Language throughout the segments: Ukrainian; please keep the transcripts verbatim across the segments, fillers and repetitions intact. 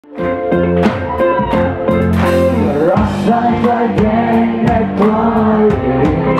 Роздай день не плаває,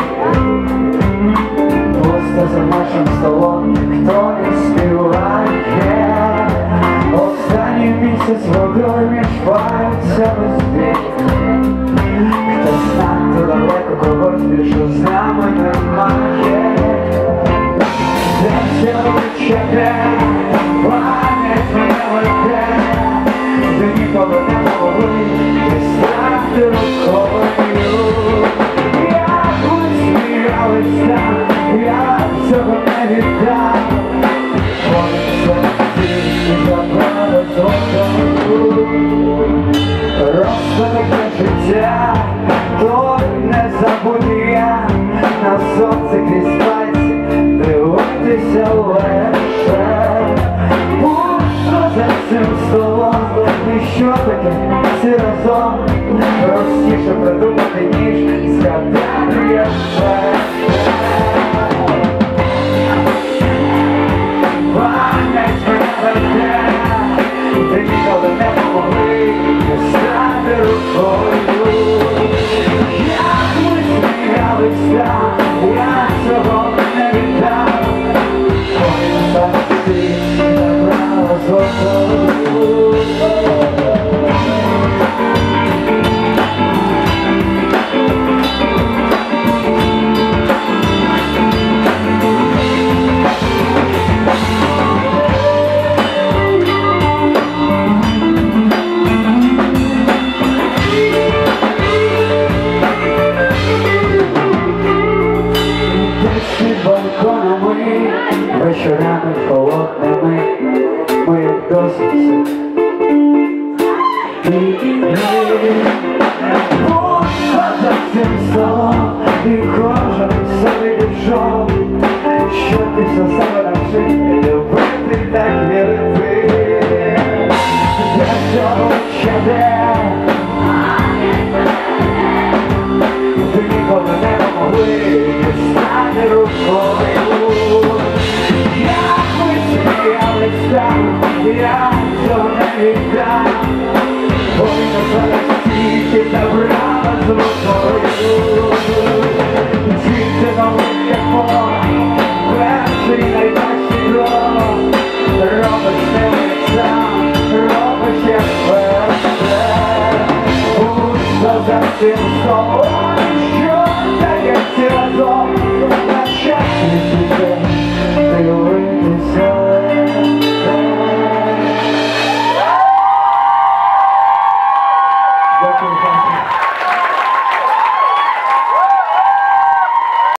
пусто за нашим столом ніхто не співає. Останній місяць водою між пальцями збіг. Хтось надто далеко, когось більше з нами немає. Де все вичаде, пам'ять мене веде, де ніколи не могли дістати рукою. Як ви сміялися, я цього не віддам. Розпаде життя, той не забуде на сонце крізь пальці дивитися легше. Пусто за цим столом, і що таке всі разом простіше придумати, ніж згадати я все. Пам'ять мене веде, де ніколи не могли дістати рукою. Як ми сміялися, я цього не віддав. Ой, на серці забрала золотою. Балконами, вечорами холодними, ми як досить і ми пусто за цим столом, і кожен собі дійшов, що ти за себе навчив любити, так вірити. Для цього щаде, ти ніколи не могли дістати рукою. Як ми сміялися, я цього не віддам. Ой, на зараз тільки забрала з рукою. Діти новий як перший найбільший крок. Робиш не сам, робиш як перше. Пусто за цим столом, що таке всі разом на щастя тебе дивитися. Дякую.